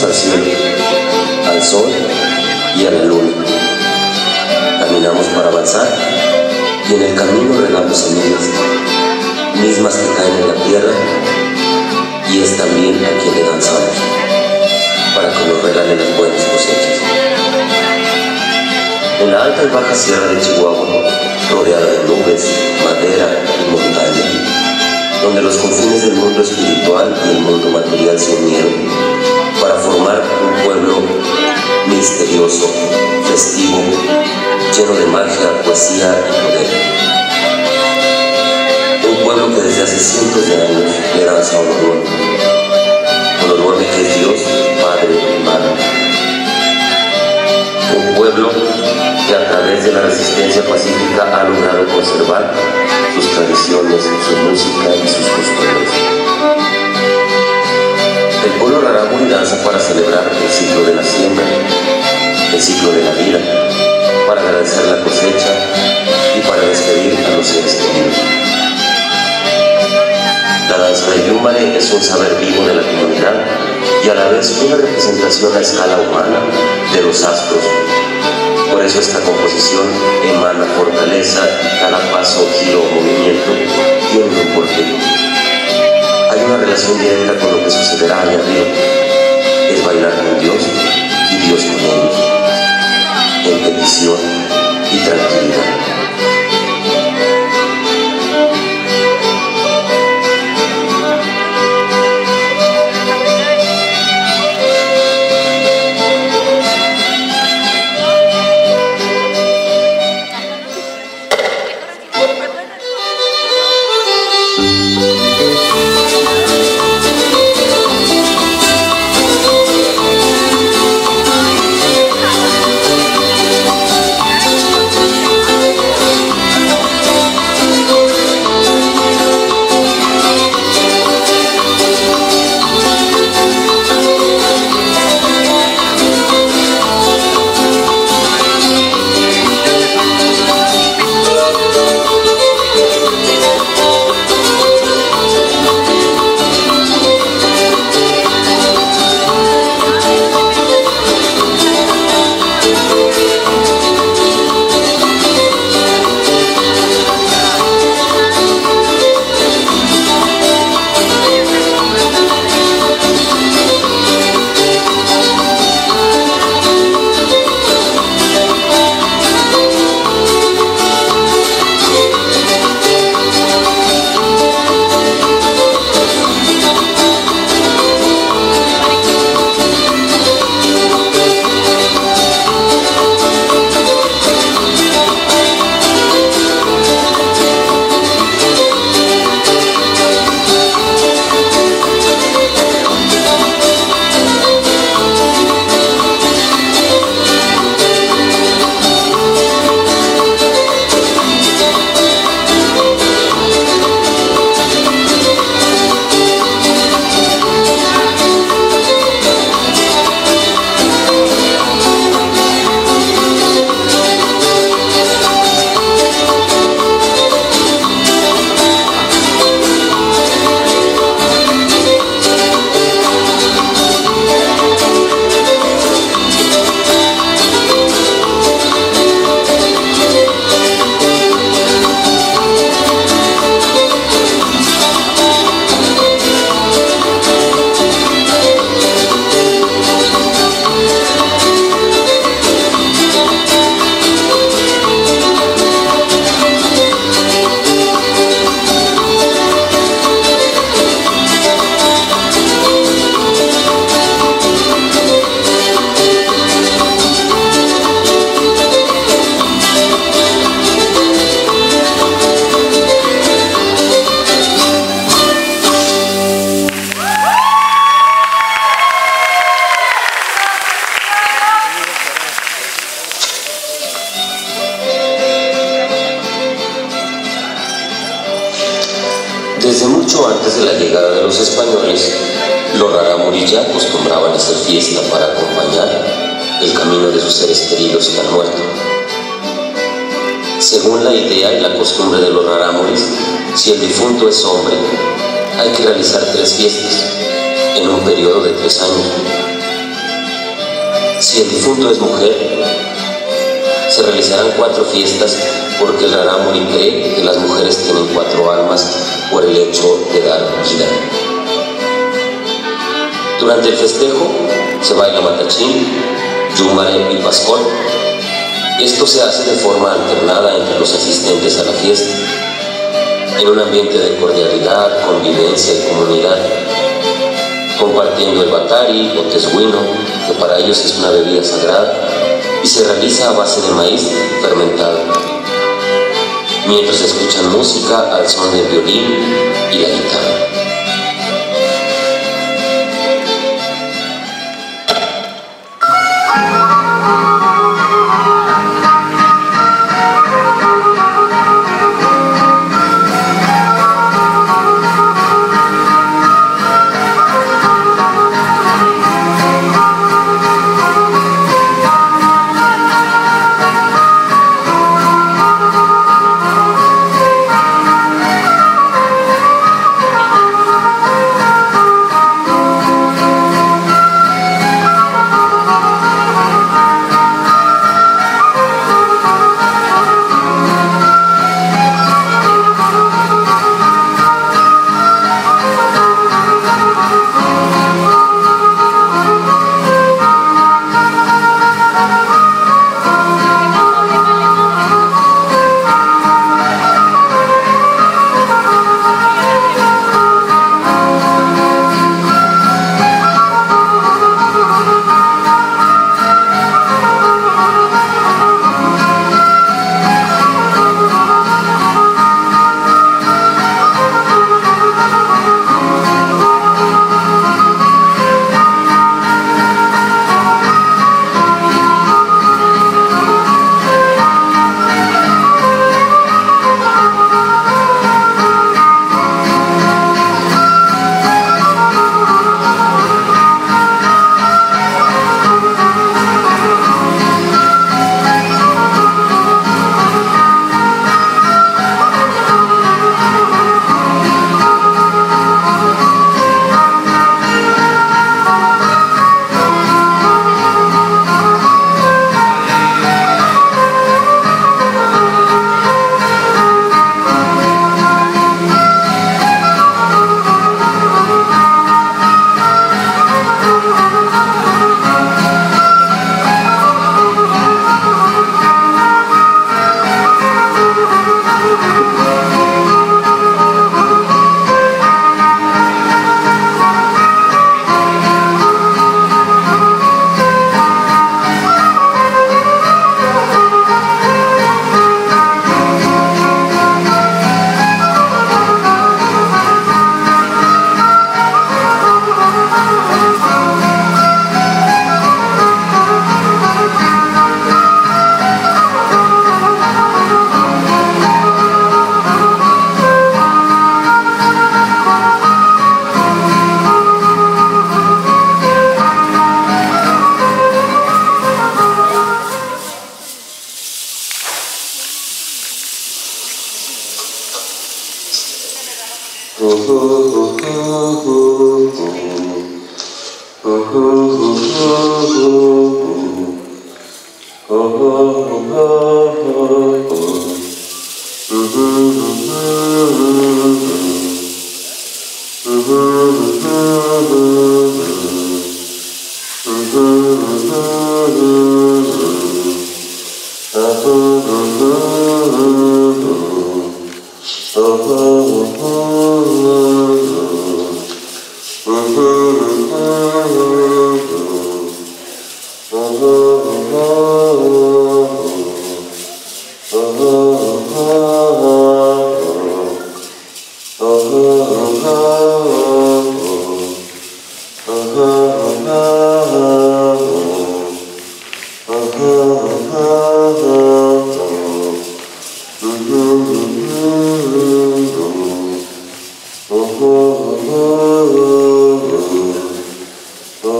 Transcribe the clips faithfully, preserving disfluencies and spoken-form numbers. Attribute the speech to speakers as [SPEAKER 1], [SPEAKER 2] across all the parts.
[SPEAKER 1] miramos al cielo, al sol y a la luna. Caminamos para avanzar y en el camino regamos semillas, mismas que caen en la tierra, y es también a quien le danzamos, para que nos regalen las buenas cosechas. En la alta y baja sierra de Chihuahua, rodeada de nubes, madera y montaña, donde los confines del mundo espiritual y el mundo material se unieron para formar un pueblo misterioso, festivo, lleno de magia, poesía y poder. Un pueblo que desde hace cientos de años le danza a Olorluame. Olorluame, que es Dios, Padre y Madre. Un pueblo que a través de la resistencia pacífica ha logrado conservar sus tradiciones, su música y sus costumbres. El pueblo rarámuri danza para celebrar el ciclo de la siembra, el ciclo de la vida, para agradecer la cosecha y para despedir a los seres queridos. La danza del Yúmbare es un saber vivo de la comunidad y a la vez una representación a escala humana de los astros. Por eso esta composición emana fortaleza y cada paso, giro o movimiento tiene un porqué. Hay una relación directa con lo que sucederá allá arriba. Es bailar con Dios y Dios con ellos, en petición y tranquilidad. Desde mucho antes de la llegada de los españoles, los rarámuri ya acostumbraban a hacer fiesta para acompañar el camino de sus seres queridos que han muerto. Según la idea y la costumbre de los rarámuris, si el difunto es hombre, hay que realizar tres fiestas en un periodo de tres años. Si el difunto es mujer, se realizarán cuatro fiestas porque el rarámuri cree que las mujeres tienen cuatro almas por el hecho de dar vida. Durante el festejo se baila matachín, yumare y pascón. Esto se hace de forma alternada entre los asistentes a la fiesta, en un ambiente de cordialidad, convivencia y comunidad, compartiendo el batari o tesguino, que para ellos es una bebida sagrada y se realiza a base de maíz fermentado, mientras escuchan música al son del violín y la guitarra.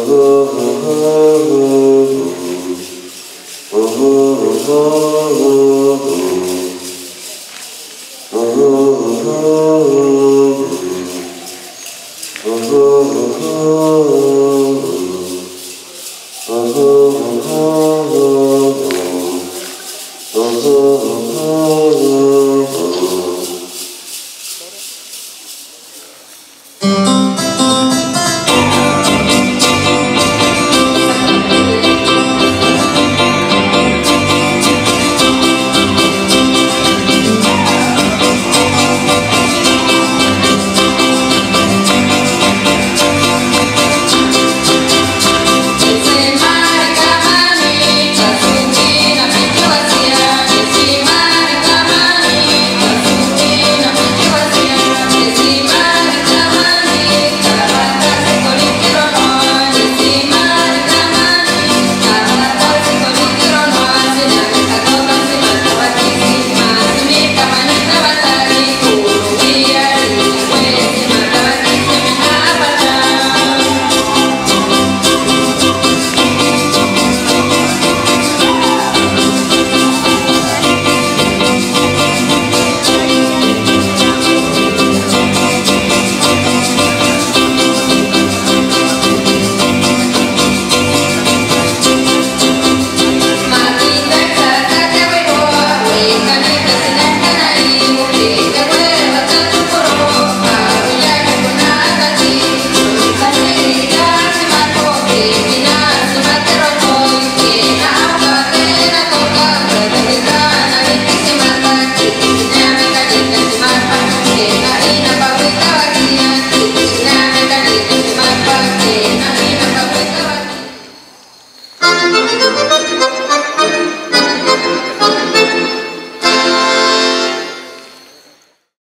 [SPEAKER 2] Oh,